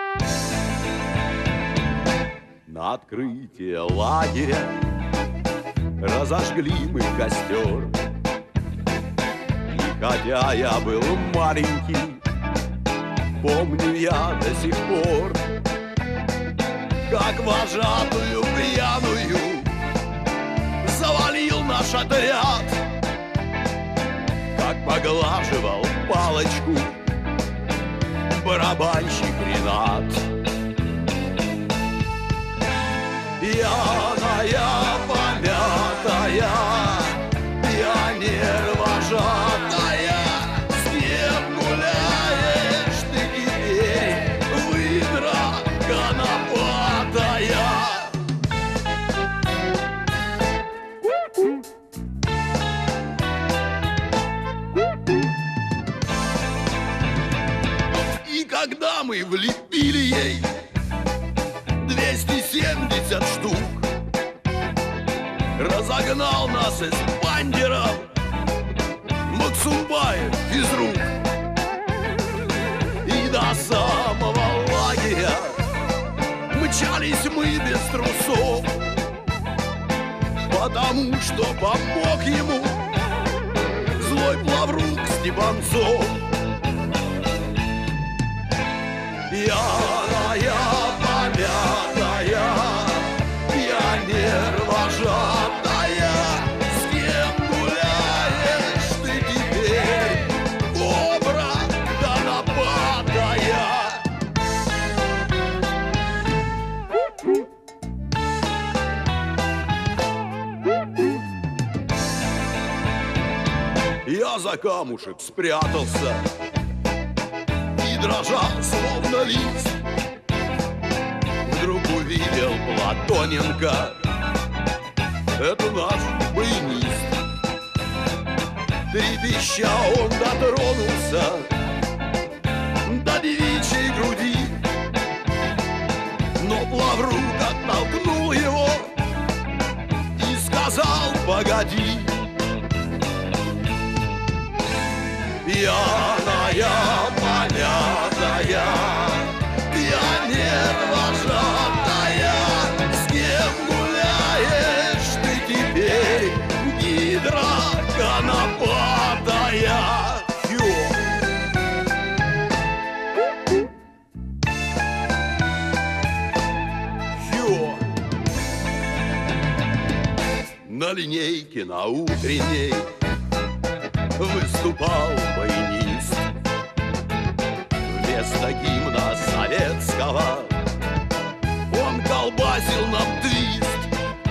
На открытие лагеря разожгли мы костер. И хотя я был маленький, помню я до сих пор, как вожатую пьяную завалил наш отряд, как поглаживал палочку барабанщик Ренат. Пьяная, помятая, пионер-вожатая, с кем гуляешь ты теперь, выдра конопатая? И когда мы влепили ей 270 штук, разогнал нас из бандеров Максумбаев физрук. И до самого лагеря мчались мы без трусов, потому что помог ему злой плаврук Степанцов. Пьяная, помятая, пионер-вожатая, с кем гуляешь ты теперь, кобра конопатая? Я за камушек спрятался и дрожал, словно лист. Вдруг увидел Платоненко, это наш баянист. Трепеща он дотронулся до девичьей груди, но плаврук оттолкнул его и сказал: погоди. Пьяная, помятая, пионер-вожатая, с кем гуляешь ты теперь, гидра конопатая? На линейке на утренней выступал баянист. Вместо гимна советского он колбасил нам твист,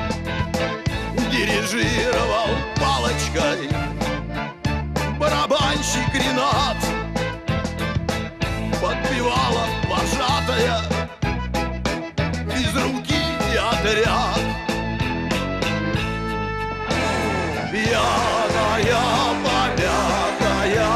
дирижировал палочкой барабанщик Ренат, подпевала вожатая из руки и отряд. Пьяная, помятая,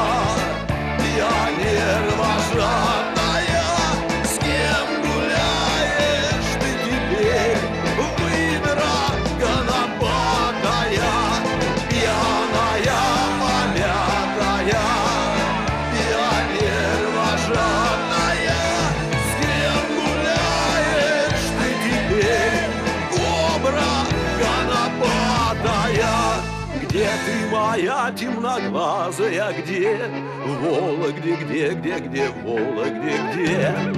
пионер-вожатая, с кем гуляешь ты теперь, выдра конопатая? Пьяная, помятая, пионер-вожатая, с кем гуляешь ты теперь, кобра конопатая? Где ты, моя темноглазая, где? В Вологде, где, в Вологде, где?